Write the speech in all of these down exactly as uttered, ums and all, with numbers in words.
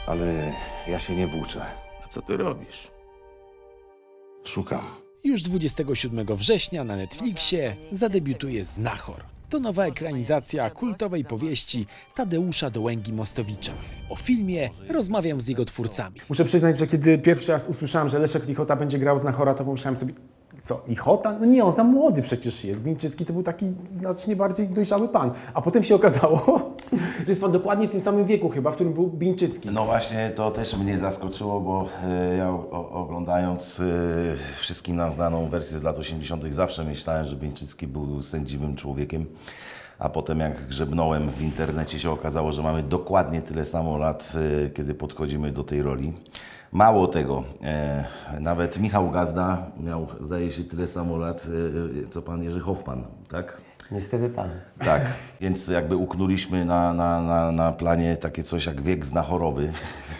Ale ja się nie włóczę. A co ty robisz? Szukam. Już dwudziestego siódmego września na Netflixie zadebiutuje Znachor. To nowa ekranizacja kultowej powieści Tadeusza Dołęgi-Mostowicza. O filmie rozmawiam z jego twórcami. Muszę przyznać, że kiedy pierwszy raz usłyszałem, że Leszek Lichota będzie grał Znachora, to pomyślałem sobie, co, Lichota? No nie, on za młody przecież jest. Bińczycki to był taki znacznie bardziej dojrzały pan. A potem się okazało, że jest pan dokładnie w tym samym wieku chyba, w którym był Bińczycki. No właśnie, to też mnie zaskoczyło, bo e, ja o, oglądając e, wszystkim nam znaną wersję z lat osiemdziesiątych zawsze myślałem, że Bińczycki był sędziwym człowiekiem. A potem jak grzebnąłem w internecie, się okazało, że mamy dokładnie tyle samo lat, e, kiedy podchodzimy do tej roli. Mało tego, e, nawet Michał Gazda miał, zdaje się, tyle samo lat, e, co pan Jerzy Hoffman, tak? Niestety tak. Tak, więc jakby uknuliśmy na, na, na, na planie takie coś jak wiek znachorowy.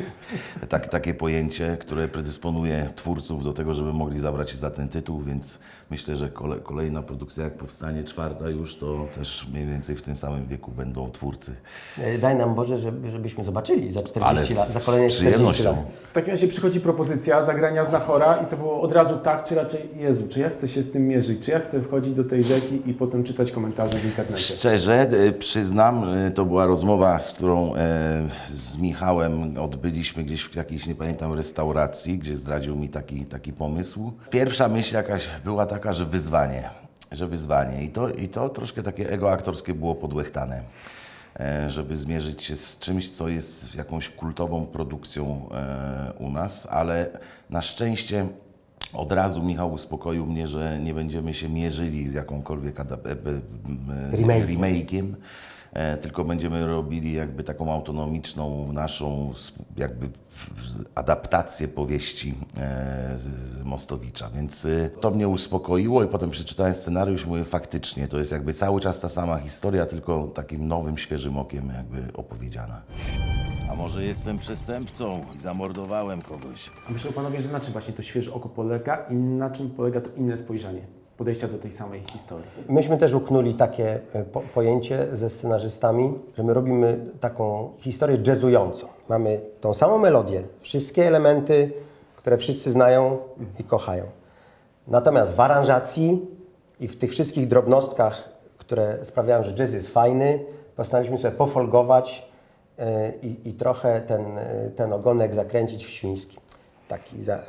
Tak, takie pojęcie, które predysponuje twórców do tego, żeby mogli zabrać się za ten tytuł, więc myślę, że kole, kolejna produkcja, jak powstanie czwarta już, to też mniej więcej w tym samym wieku będą twórcy. Daj nam Boże, żeby, żebyśmy zobaczyli za czterdzieści Ale lat, za kolejne z czterdzieści przyjemnością. lat. W takim razie przychodzi propozycja zagrania Znachora i to było od razu tak, czy raczej Jezu, czy ja chcę się z tym mierzyć, czy ja chcę wchodzić do tej rzeki i potem czytać komentarze w internecie. Szczerze e, przyznam, e, to była rozmowa, z którą e, z Michałem odbyliśmy gdzieś w jakiejś, nie pamiętam, restauracji, gdzie zdradził mi taki, taki pomysł. Pierwsza myśl jakaś była taka, że wyzwanie, że wyzwanie i to, i to troszkę takie ego aktorskie było podłechtane, e, żeby zmierzyć się z czymś, co jest jakąś kultową produkcją e, u nas, ale na szczęście od razu Michał uspokoił mnie, że nie będziemy się mierzyli z jakąkolwiek Remake'iem. remake'iem, e, tylko będziemy robili jakby taką autonomiczną naszą jakby adaptację powieści e, z, z Mostowicza, więc e, to mnie uspokoiło i potem przeczytałem scenariusz i mówię, faktycznie to jest jakby cały czas ta sama historia, tylko takim nowym, świeżym okiem jakby opowiedziana. A może jestem przestępcą i zamordowałem kogoś? A myślą panowie, że na czym właśnie to świeże oko polega i na czym polega to inne spojrzenie podejścia do tej samej historii? Myśmy też uknuli takie po pojęcie ze scenarzystami, że my robimy taką historię jazzującą. Mamy tą samą melodię, wszystkie elementy, które wszyscy znają i kochają. Natomiast w aranżacji i w tych wszystkich drobnostkach, które sprawiają, że jazz jest fajny, postanowiliśmy sobie pofolgować i, i trochę ten, ten ogonek zakręcić w świński. Taki za,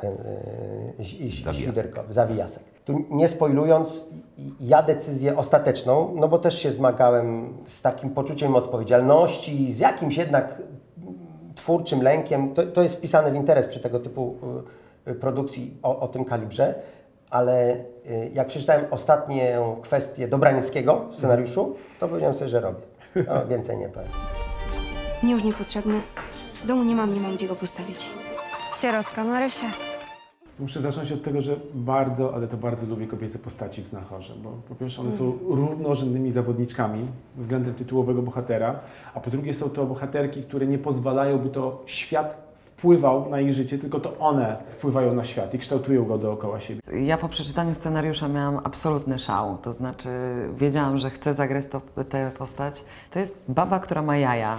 yy, świderkowy, zawijasek. Tu nie spoilując, ja decyzję ostateczną, no bo też się zmagałem z takim poczuciem odpowiedzialności, z jakimś jednak twórczym lękiem. To, to jest wpisane w interes przy tego typu y, produkcji o, o tym kalibrze, ale y, jak przeczytałem ostatnią kwestię Dobranieckiego w scenariuszu, to powiedziałem sobie, że robię. No, więcej nie powiem. Mnie już niepotrzebny. W domu nie mam, nie mam gdzie go postawić. Sierotka Marysia. Muszę zacząć od tego, że bardzo, ale to bardzo lubię kobiece postaci w Znachorze, bo po pierwsze one są równorzędnymi zawodniczkami względem tytułowego bohatera, a po drugie są to bohaterki, które nie pozwalają, by to świat wpływał na ich życie, tylko to one wpływają na świat i kształtują go dookoła siebie. Ja po przeczytaniu scenariusza miałam absolutny szał, to znaczy wiedziałam, że chcę zagrać tę postać. To jest baba, która ma jaja.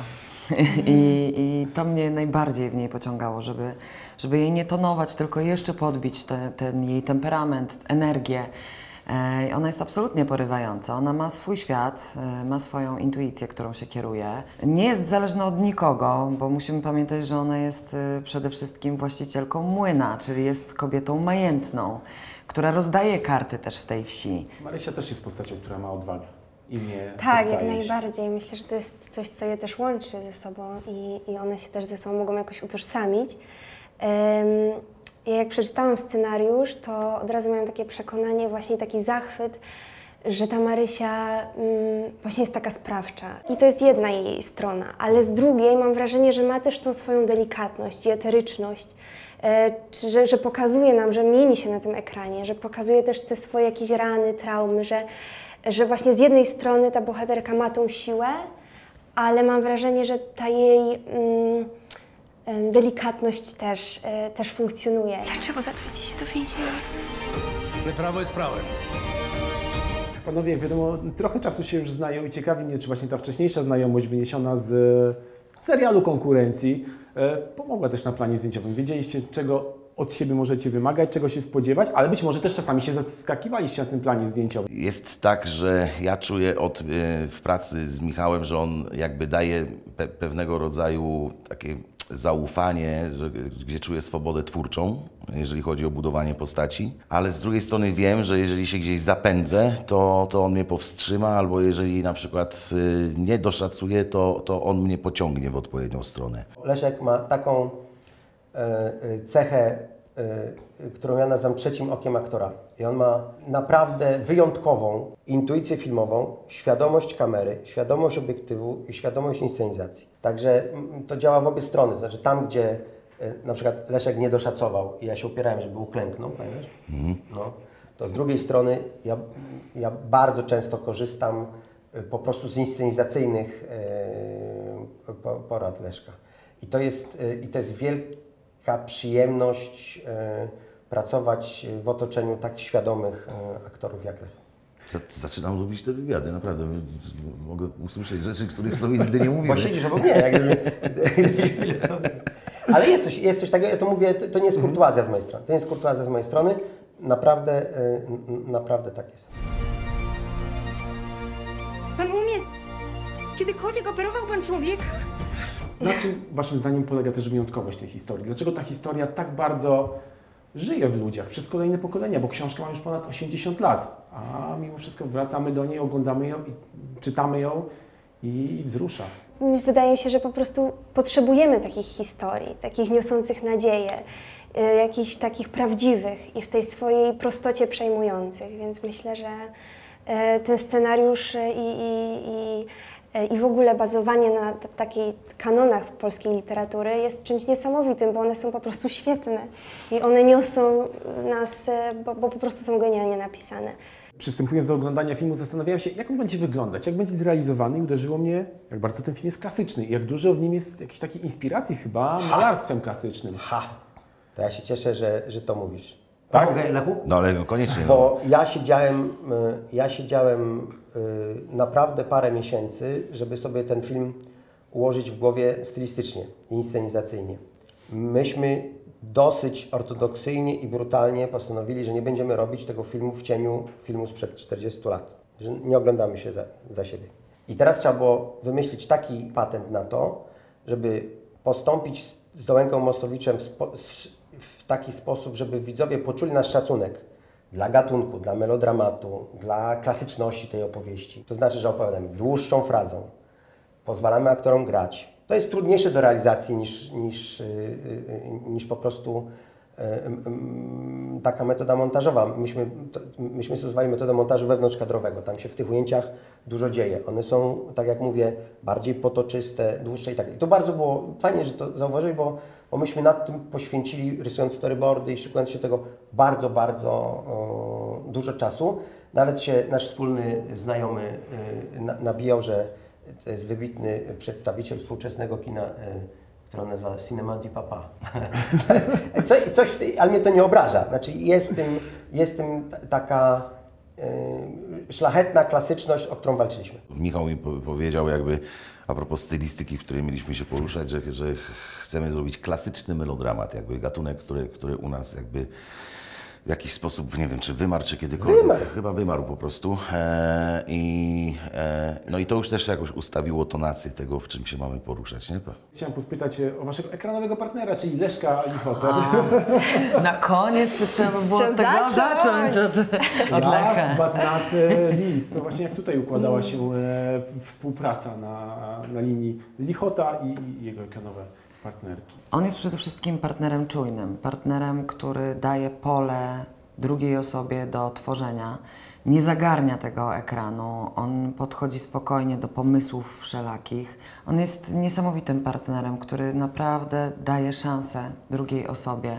I, I to mnie najbardziej w niej pociągało, żeby, żeby jej nie tonować, tylko jeszcze podbić te, ten jej temperament, energię. E, ona jest absolutnie porywająca. Ona ma swój świat, e, ma swoją intuicję, którą się kieruje. Nie jest zależna od nikogo, bo musimy pamiętać, że ona jest e, przede wszystkim właścicielką młyna, czyli jest kobietą majętną, która rozdaje karty też w tej wsi. Marysia też jest postacią, która ma odwagę. I nie tak, jak się. najbardziej. Myślę, że to jest coś, co je też łączy ze sobą i, i one się też ze sobą mogą jakoś utożsamić. Um, ja jak przeczytałam scenariusz, to od razu miałam takie przekonanie, właśnie taki zachwyt, że ta Marysia um, właśnie jest taka sprawcza. I to jest jedna jej strona, ale z drugiej mam wrażenie, że ma też tą swoją delikatność i eteryczność, e, czy, że, że pokazuje nam, że mieni się na tym ekranie, że pokazuje też te swoje jakieś rany, traumy, że że właśnie z jednej strony ta bohaterka ma tą siłę, ale mam wrażenie, że ta jej mm, delikatność też, y, też funkcjonuje. Dlaczego zatwierdzi się do więzienia? Ale prawo jest prawem. Panowie, wiadomo, trochę czasu się już znają i ciekawi mnie, czy właśnie ta wcześniejsza znajomość wyniesiona z serialu konkurencji e, pomogła też na planie zdjęciowym. Wiedzieliście, czego od siebie możecie wymagać, czego się spodziewać, ale być może też czasami się zaskakiwaliście na tym planie zdjęciowym. Jest tak, że ja czuję od, e, w pracy z Michałem, że on jakby daje pe pewnego rodzaju takie zaufanie, że, gdzie czuję swobodę twórczą, jeżeli chodzi o budowanie postaci, ale z drugiej strony wiem, że jeżeli się gdzieś zapędzę, to, to on mnie powstrzyma, albo jeżeli na przykład y, nie doszacuje, to, to on mnie pociągnie w odpowiednią stronę. Leszek ma taką e, cechę, e, którą ja nazywam trzecim okiem aktora. I on ma naprawdę wyjątkową intuicję filmową, świadomość kamery, świadomość obiektywu i świadomość inscenizacji. Także to działa w obie strony. Znaczy tam, gdzie e, na przykład Leszek nie doszacował i ja się upierałem, żeby uklęknął, pamiętasz? Mhm. No, to z drugiej strony ja, ja bardzo często korzystam e, po prostu z inscenizacyjnych e, po, porad Leszka. I to jest, e, i to jest wielka przyjemność e, pracować w otoczeniu tak świadomych e, aktorów jak Lech. Zaczynam lubić te wywiady, naprawdę. Mogę usłyszeć rzeczy, których sobie nigdy nie mówiłem. Bo siedzisz obok mnie, jak gdyby... Ale jest coś, jest coś takiego, ja to mówię, to, to nie jest kurtuazja z mojej strony. To nie jest kurtuazja z mojej strony. Naprawdę, e, naprawdę tak jest. Pan umie... Kiedykolwiek operował pan człowieka? Na czym waszym zdaniem polega też wyjątkowość tej historii? Dlaczego ta historia tak bardzo żyje w ludziach przez kolejne pokolenia? Bo książka ma już ponad osiemdziesiąt lat, a mimo wszystko wracamy do niej, oglądamy ją, i czytamy ją i wzrusza. Wydaje mi się, że po prostu potrzebujemy takich historii, takich niosących nadzieję, y, jakichś takich prawdziwych i w tej swojej prostocie przejmujących, więc myślę, że y, ten scenariusz i, i, i I w ogóle bazowanie na takich kanonach polskiej literatury jest czymś niesamowitym, bo one są po prostu świetne i one niosą nas, bo, bo po prostu są genialnie napisane. Przystępując do oglądania filmu, zastanawiałem się, jak on będzie wyglądać, jak będzie zrealizowany i uderzyło mnie, jak bardzo ten film jest klasyczny i jak dużo w nim jest jakiejś takiej inspiracji chyba malarstwem klasycznym. Ha! To ja się cieszę, że, że to mówisz. Tak? Mogę, Lechu? No ale koniecznie. Bo ja siedziałem, y, ja siedziałem y, naprawdę parę miesięcy, żeby sobie ten film ułożyć w głowie stylistycznie, inscenizacyjnie. Myśmy dosyć ortodoksyjnie i brutalnie postanowili, że nie będziemy robić tego filmu w cieniu filmu sprzed czterdziestu lat, że nie oglądamy się za, za siebie. I teraz trzeba było wymyślić taki patent na to, żeby postąpić z, z Dołęgą Mostowiczem w, spo, w taki sposób, żeby widzowie poczuli nasz szacunek dla gatunku, dla melodramatu, dla klasyczności tej opowieści. To znaczy, że opowiadamy dłuższą frazą, pozwalamy aktorom grać. To jest trudniejsze do realizacji niż, niż, yy, yy, niż po prostu yy, yy, taka metoda montażowa. Myśmy, to, myśmy stosowali metodę montażu wewnątrzkadrowego. Tam się w tych ujęciach dużo dzieje. One są, tak jak mówię, bardziej potoczyste, dłuższe i tak. I to bardzo było fajnie, że to zauważyli, bo, bo myśmy nad tym poświęcili, rysując storyboardy i szykując się tego, bardzo, bardzo o, dużo czasu. Nawet się nasz wspólny znajomy yy, na, nabijał, że to jest wybitny przedstawiciel współczesnego kina, y, który on nazywa Cinema di Papa. Co, coś w tej, ale mnie to nie obraża. Znaczy jest w tym, jest w tym taka y, szlachetna klasyczność, o którą walczyliśmy. Michał mi po powiedział jakby a propos stylistyki, w której mieliśmy się poruszać, że, że chcemy zrobić klasyczny melodramat, jakby gatunek, który, który u nas jakby w jakiś sposób, nie wiem, czy wymarł, czy kiedykolwiek. Wymarł. Chyba wymarł po prostu. E, i, e, no i to już też jakoś ustawiło tonację tego, w czym się mamy poruszać, nie? Chciałem podpytać o waszego ekranowego partnera, czyli Leszka Lichotę. Na koniec to trzeba by było od Trzeba tego zacząć. zacząć, od, od Last Lecha. but not least. To właśnie jak tutaj układała się e, współpraca na, na linii Lichota i, i jego ekranowe partnerki. On jest przede wszystkim partnerem czujnym, partnerem, który daje pole drugiej osobie do tworzenia. Nie zagarnia tego ekranu, on podchodzi spokojnie do pomysłów wszelakich. On jest niesamowitym partnerem, który naprawdę daje szansę drugiej osobie.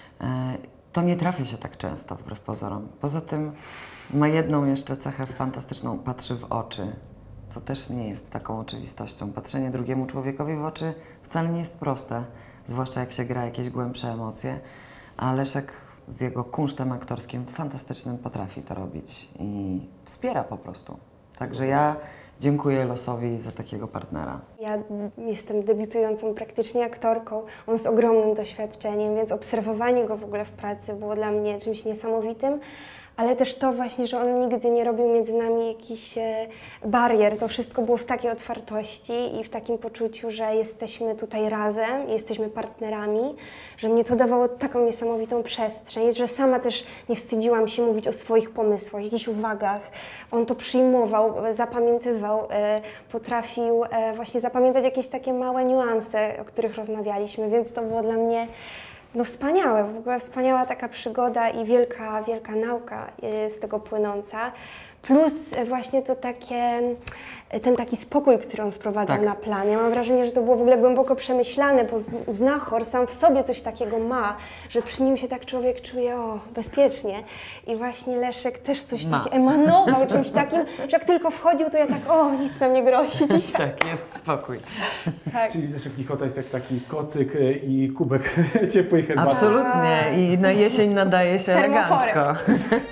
To nie trafia się tak często, wbrew pozorom. Poza tym ma jedną jeszcze cechę fantastyczną, patrzy w oczy, co też nie jest taką oczywistością. Patrzenie drugiemu człowiekowi w oczy wcale nie jest proste, zwłaszcza jak się gra jakieś głębsze emocje, a Leszek z jego kunsztem aktorskim fantastycznym potrafi to robić i wspiera po prostu. Także ja dziękuję losowi za takiego partnera. Ja jestem debiutującą praktycznie aktorką, on z ogromnym doświadczeniem, więc obserwowanie go w ogóle w pracy było dla mnie czymś niesamowitym. Ale też to właśnie, że on nigdy nie robił między nami jakichś e, barier. To wszystko było w takiej otwartości i w takim poczuciu, że jesteśmy tutaj razem, jesteśmy partnerami, że mnie to dawało taką niesamowitą przestrzeń, że sama też nie wstydziłam się mówić o swoich pomysłach, jakichś uwagach. On to przyjmował, zapamiętywał, e, potrafił e, właśnie zapamiętać jakieś takie małe niuanse, o których rozmawialiśmy, więc to było dla mnie no wspaniałe, w ogóle wspaniała taka przygoda i wielka, wielka nauka z tego płynąca. Plus właśnie to takie, ten taki spokój, który on wprowadzał Tak. na plan. Ja mam wrażenie, że to było w ogóle głęboko przemyślane, bo Znachor sam w sobie coś takiego ma, że przy nim się tak człowiek czuje o, bezpiecznie. I właśnie Leszek też coś Ma. takiego emanował, czymś takim, że jak tylko wchodził, to ja tak, o, nic nam nie grozi dzisiaj. Tak, jest spokój. Tak. Czyli Leszek Lichota jest jak taki kocyk e, i kubek ciepłej herbaty. Absolutnie. I na jesień nadaje się Termoforem. elegancko.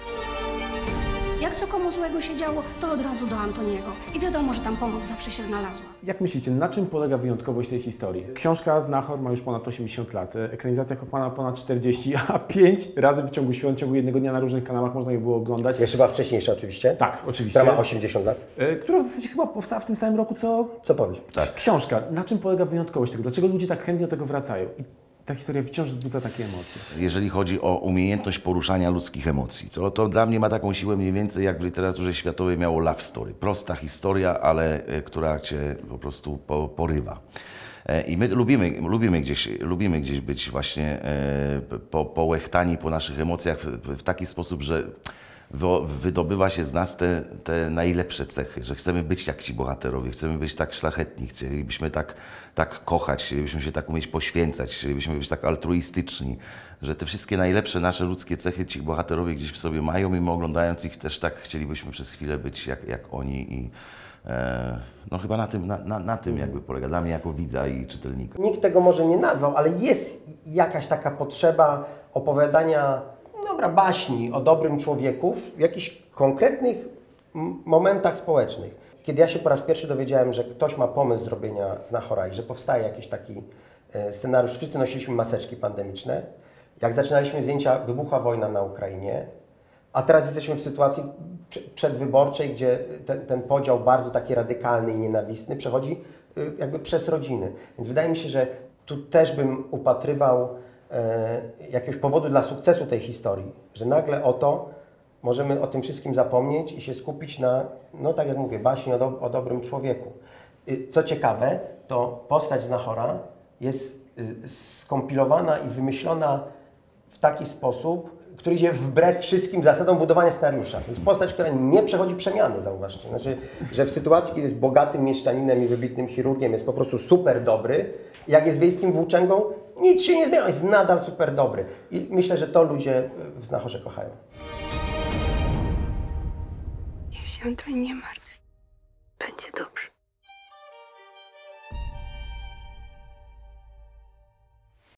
Jak co komu złego się działo, to od razu do Antoniego. I wiadomo, że tam pomoc zawsze się znalazła. Jak myślicie, na czym polega wyjątkowość tej historii? Książka Znachor ma już ponad osiemdziesiąt lat, ekranizacja Hoffmana ponad czterdzieści, a pięć razy w ciągu świąt, w ciągu jednego dnia na różnych kanałach można je było oglądać. Jest chyba wcześniejsza oczywiście. Tak, oczywiście. Która ma osiemdziesiąt lat. E, Która w zasadzie chyba powstała w tym samym roku, co Co powiesz? Tak. książka. Na czym polega wyjątkowość tego? Dlaczego ludzie tak chętnie do tego wracają? I ta historia wciąż wzbudza takie emocje. Jeżeli chodzi o umiejętność poruszania ludzkich emocji, to, to dla mnie ma taką siłę mniej więcej jak w literaturze światowej miało love story. Prosta historia, ale e, która cię po prostu po, porywa. E, I my lubimy, lubimy, gdzieś, lubimy gdzieś być właśnie e, po, połechtani po naszych emocjach w, w taki sposób, że Wo- wydobywa się z nas te, te najlepsze cechy, że chcemy być jak ci bohaterowie, chcemy być tak szlachetni, chcielibyśmy tak, tak kochać, chcielibyśmy się tak umieć poświęcać, chcielibyśmy być tak altruistyczni, że te wszystkie najlepsze nasze ludzkie cechy ci bohaterowie gdzieś w sobie mają i my oglądając ich też tak chcielibyśmy przez chwilę być jak, jak oni i e, no chyba na tym, na, na, na tym jakby polega dla mnie jako widza i czytelnika. Nikt tego może nie nazwał, ale jest jakaś taka potrzeba opowiadania dobra, baśni o dobrym człowieku w jakichś konkretnych m- momentach społecznych. Kiedy ja się po raz pierwszy dowiedziałem, że ktoś ma pomysł zrobienia Znachora i że powstaje jakiś taki e, scenariusz, wszyscy nosiliśmy maseczki pandemiczne. Jak zaczynaliśmy zdjęcia, wybuchła wojna na Ukrainie, a teraz jesteśmy w sytuacji prze- przedwyborczej, gdzie ten, ten podział bardzo taki radykalny i nienawistny przechodzi y, jakby przez rodziny. Więc wydaje mi się, że tu też bym upatrywał e, jakiegoś powodu dla sukcesu tej historii, że nagle oto możemy o tym wszystkim zapomnieć i się skupić na, no tak jak mówię, baśni o, do, o dobrym człowieku. Y, co ciekawe, to postać Znachora jest y, skompilowana i wymyślona w taki sposób, który idzie wbrew wszystkim zasadom budowania scenariusza. To jest postać, która nie przechodzi przemiany, zauważcie. Znaczy, że w sytuacji, kiedy jest bogatym mieszczaninem i wybitnym chirurgiem, jest po prostu super dobry, jak jest wiejskim włóczęgą, nic się nie zmienia, jest nadal super dobry. I myślę, że to ludzie w Znachorze kochają. Jeśli Antoni nie martwi, będzie dobrze.